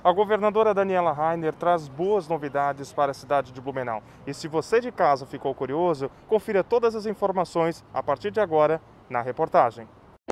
A governadora Daniela Rainer traz boas novidades para a cidade de Blumenau. E se você de casa ficou curioso, confira todas as informações a partir de agora na reportagem.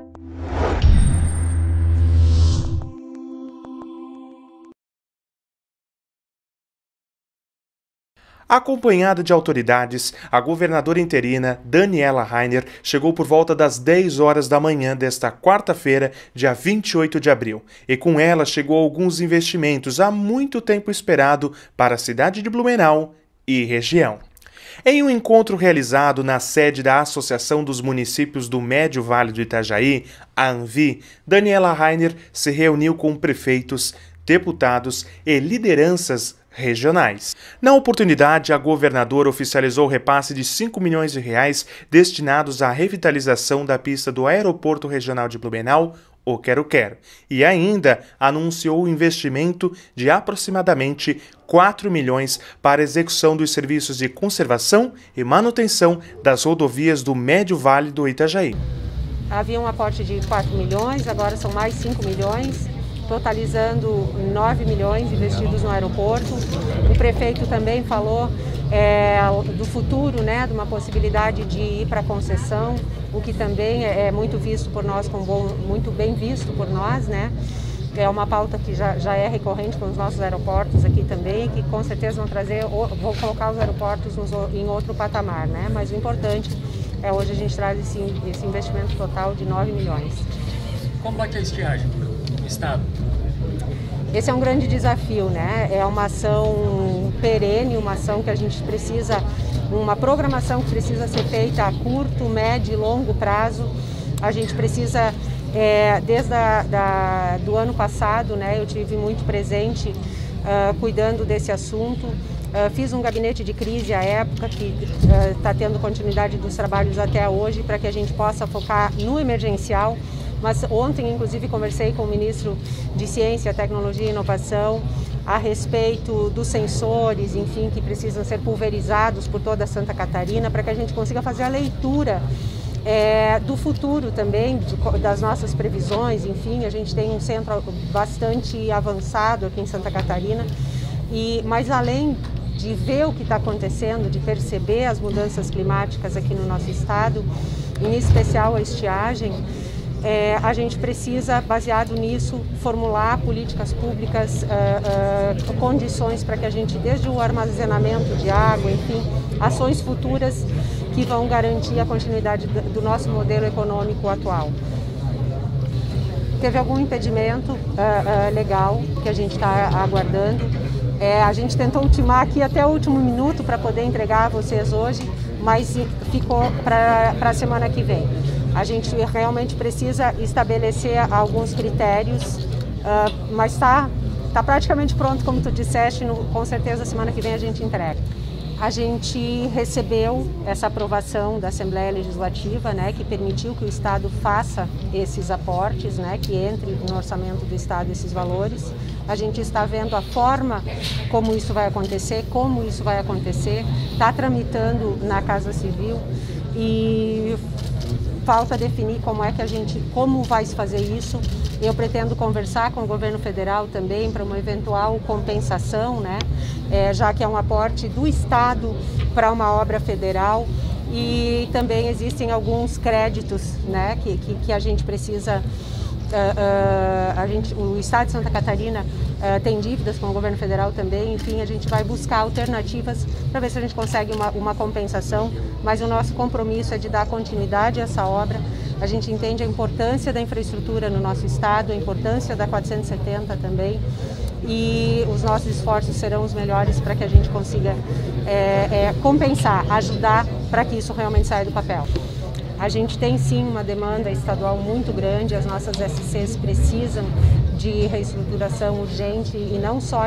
Acompanhada de autoridades, a governadora interina Daniela Rainer chegou por volta das 10 horas da manhã desta quarta-feira, dia 28 de abril, e com ela chegou alguns investimentos há muito tempo esperado para a cidade de Blumenau e região. Em um encontro realizado na sede da Associação dos Municípios do Médio Vale do Itajaí, a ANVI, Daniela Rainer se reuniu com prefeitos, deputados e lideranças regionais. Na oportunidade, a governadora oficializou o repasse de 5 milhões de reais destinados à revitalização da pista do Aeroporto Regional de Blumenau, o Quero-Quero, e ainda anunciou o investimento de aproximadamente 4 milhões para a execução dos serviços de conservação e manutenção das rodovias do Médio Vale do Itajaí. Havia um aporte de 4 milhões, agora são mais 5 milhões, totalizando 9 milhões investidos no aeroporto. O prefeito também falou do futuro, né, de uma possibilidade de ir para a concessão, o que também é muito visto por nós, muito bem visto por nós, né? É uma pauta que já é recorrente com os nossos aeroportos aqui também, que com certeza vão colocar os aeroportos em outro patamar, né? Mas o importante é hoje a gente traz esse investimento total de 9 milhões. Como é que é a estiagem no estado? Esse é um grande desafio, né? É uma ação perene, uma ação que a gente precisa, uma programação que precisa ser feita a curto, médio e longo prazo. A gente precisa, desde do ano passado, né? Eu tive muito presente cuidando desse assunto. Fiz um gabinete de crise à época, que está tendo continuidade dos trabalhos até hoje, para que a gente possa focar no emergencial. Mas ontem, inclusive, conversei com o ministro de Ciência, Tecnologia e Inovação a respeito dos sensores, enfim, que precisam ser pulverizados por toda Santa Catarina, para que a gente consiga fazer a leitura do futuro também, das nossas previsões. Enfim, a gente tem um centro bastante avançado aqui em Santa Catarina, mas além de ver o que está acontecendo, de perceber as mudanças climáticas aqui no nosso estado, em especial a estiagem, a gente precisa, baseado nisso, formular políticas públicas, condições para que a gente, desde o armazenamento de água, enfim, ações futuras que vão garantir a continuidade do nosso modelo econômico atual. Teve algum impedimento legal que a gente está aguardando. A gente tentou ultimar aqui até o último minuto para poder entregar a vocês hoje, mas ficou para a semana que vem. A gente realmente precisa estabelecer alguns critérios, mas está praticamente pronto, como tu disseste, com certeza semana que vem a gente entrega. A gente recebeu essa aprovação da Assembleia Legislativa, né, que permitiu que o Estado faça esses aportes, né, que entre no orçamento do Estado esses valores. A gente está vendo a forma como isso vai acontecer, está tramitando na Casa Civil e falta definir como vai se fazer isso. Eu pretendo conversar com o governo federal também para uma eventual compensação, né? Já que é um aporte do Estado para uma obra federal, e também existem alguns créditos, né, que a gente precisa. O Estado de Santa Catarina tem dívidas com o governo federal também. Enfim, a gente vai buscar alternativas para ver se a gente consegue uma compensação, mas o nosso compromisso é de dar continuidade a essa obra. A gente entende a importância da infraestrutura no nosso estado, a importância da 470 também, e os nossos esforços serão os melhores para que a gente consiga compensar, ajudar para que isso realmente saia do papel. A gente tem sim uma demanda estadual muito grande, as nossas SCs precisam de reestruturação urgente, e não só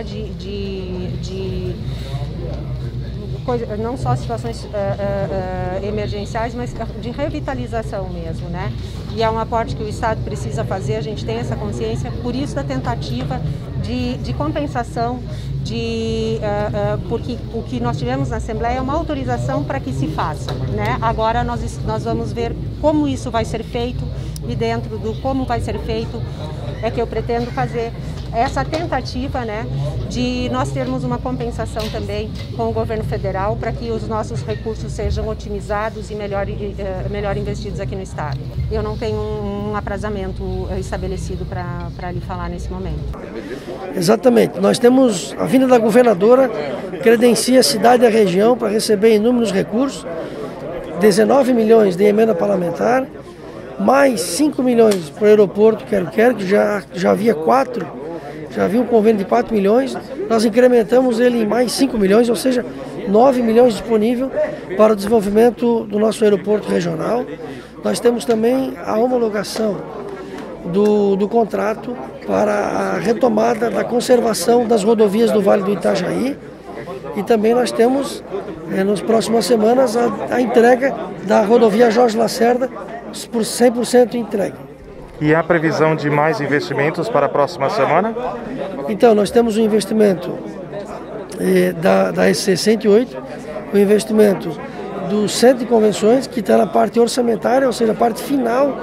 não só situações emergenciais, mas de revitalização mesmo, né? E é um aporte que o Estado precisa fazer, a gente tem essa consciência, por isso da tentativa de compensação, porque o que nós tivemos na Assembleia é uma autorização para que se faça, né? Agora nós vamos ver como isso vai ser feito, e dentro do como vai ser feito é que eu pretendo fazer essa tentativa, né, de nós termos uma compensação também com o governo federal para que os nossos recursos sejam otimizados e melhor investidos aqui no estado. Eu não tenho um aprazamento estabelecido para lhe falar nesse momento. Exatamente. Nós temos a vinda da governadora, credencia a cidade e a região para receber inúmeros recursos, 19 milhões de emenda parlamentar, mais 5 milhões para o aeroporto Quero-Quero, que já havia 4, já havia um convênio de 4 milhões, nós incrementamos ele em mais 5 milhões, ou seja, 9 milhões disponível para o desenvolvimento do nosso aeroporto regional. Nós temos também a homologação do contrato para a retomada da conservação das rodovias do Vale do Itajaí e também nós temos, nas próximas semanas, a entrega da rodovia Jorge Lacerda por 100% entregue. E há previsão de mais investimentos para a próxima semana? Então, nós temos o investimento da SC 108, o investimento do Centro de Convenções, que está na parte orçamentária, ou seja, a parte final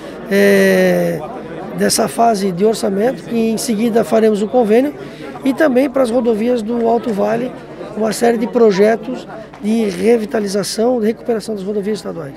dessa fase de orçamento, que em seguida faremos o convênio, e também para as rodovias do Alto Vale, uma série de projetos de revitalização e recuperação das rodovias estaduais.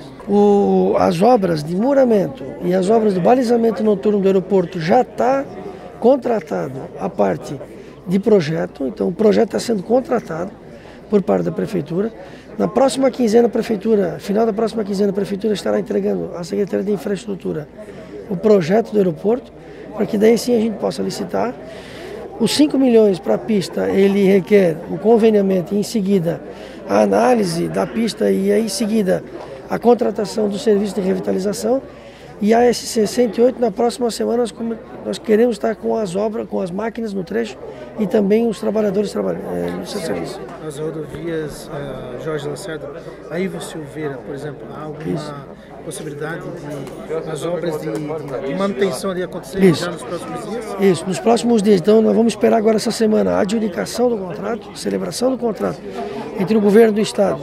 As obras de muramento e as obras do balizamento noturno do aeroporto já está contratado a parte de projeto, então o projeto está sendo contratado por parte da Prefeitura. Na próxima quinzena, a Prefeitura, final da próxima quinzena, a Prefeitura estará entregando à Secretaria de Infraestrutura o projeto do aeroporto, para que daí sim a gente possa licitar. Os 5 milhões para a pista, ele requer o conveniamento e em seguida a análise da pista e aí em seguida a contratação do serviço de revitalização. E a SC 108, na próxima semana, nós queremos estar com as obras, com as máquinas no trecho e também os trabalhadores trabalhando no seu serviço. As rodovias Jorge Lacerda, aí você Silveira, por exemplo, há alguma possibilidade de as obras de manutenção ali acontecerem já nos próximos dias? Isso, nos próximos dias. Então nós vamos esperar agora essa semana a adjudicação do contrato, celebração do contrato entre o governo do estado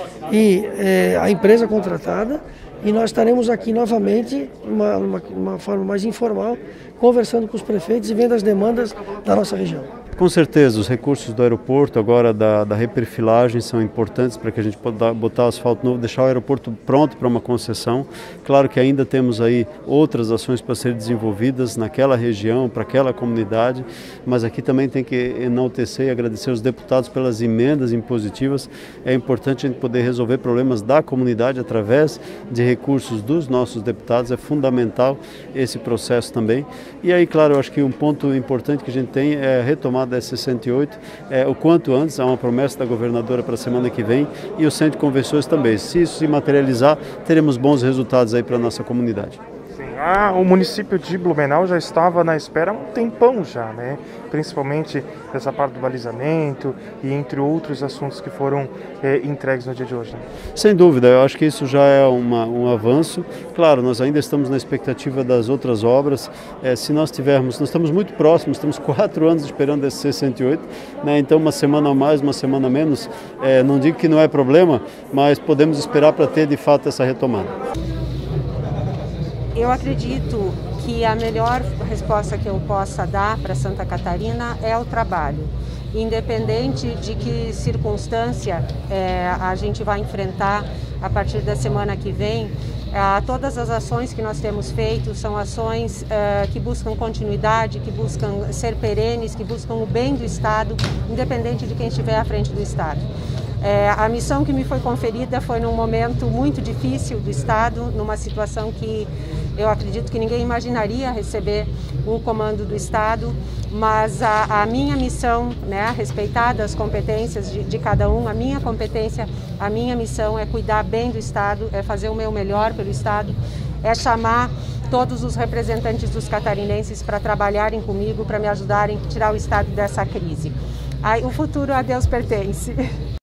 e a empresa contratada. E nós estaremos aqui novamente, uma forma mais informal, conversando com os prefeitos e vendo as demandas da nossa região. Com certeza, os recursos do aeroporto, agora da reperfilagem, são importantes para que a gente possa botar asfalto novo, deixar o aeroporto pronto para uma concessão. Claro que ainda temos aí outras ações para serem desenvolvidas naquela região, para aquela comunidade, mas aqui também tem que enaltecer e agradecer os deputados pelas emendas impositivas. É importante a gente poder resolver problemas da comunidade através de recursos dos nossos deputados, é fundamental esse processo também. E aí, claro, eu acho que um ponto importante que a gente tem é a retomada da S68, o quanto antes, há uma promessa da governadora para a semana que vem, e o Centro de Convenções também. Se isso se materializar, teremos bons resultados aí para a nossa comunidade. O município de Blumenau já estava na espera há um tempão já, né? Principalmente dessa parte do balizamento e entre outros assuntos que foram entregues no dia de hoje. Né? Sem dúvida, eu acho que isso já é um avanço. Claro, nós ainda estamos na expectativa das outras obras. Se nós estamos muito próximos, estamos 4 anos esperando esse C108, né? Então uma semana a mais, uma semana a menos, não digo que não é problema, mas podemos esperar para ter de fato essa retomada. Eu acredito que a melhor resposta que eu possa dar para Santa Catarina é o trabalho. Independente de que circunstância a gente vai enfrentar a partir da semana que vem, todas as ações que nós temos feito são ações que buscam continuidade, que buscam ser perenes, que buscam o bem do Estado, independente de quem estiver à frente do Estado. A missão que me foi conferida foi num momento muito difícil do Estado, numa situação que eu acredito que ninguém imaginaria receber um comando do Estado, mas a minha missão, né, respeitada as competências de cada um, a minha competência, a minha missão é cuidar bem do Estado, é fazer o meu melhor pelo Estado, é chamar todos os representantes dos catarinenses para trabalharem comigo, para me ajudarem a tirar o Estado dessa crise. O futuro a Deus pertence.